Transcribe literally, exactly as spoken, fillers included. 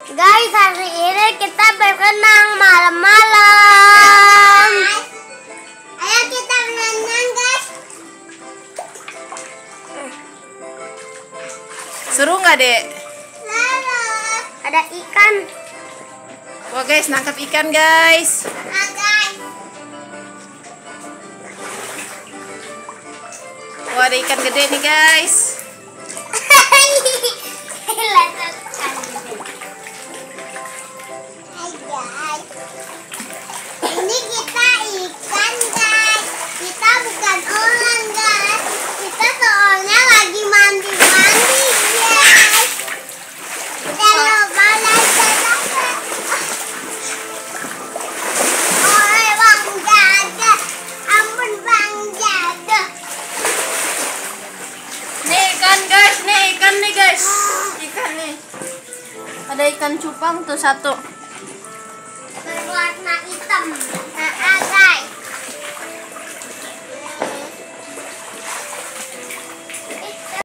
Guys, hari ini kita berenang malam-malam. Ayo kita berenang, guys. Seru nggak, Dek? Lalu ada ikan. Wah, guys, nangkap ikan, guys. Nah, guys. Wah, ada ikan gede nih, guys. Ini kita ikan, guys. Kita bukan orang, guys. Kita soalnya lagi mandi-mandi, guys. Kalau balai jaga. Oi, Bang Jaga. Ampun, Bang Jaga. Nih ikan, guys. Nih ikan nih, guys. Ikan nih. Ada ikan cupang tuh satu. Berwarna hitam.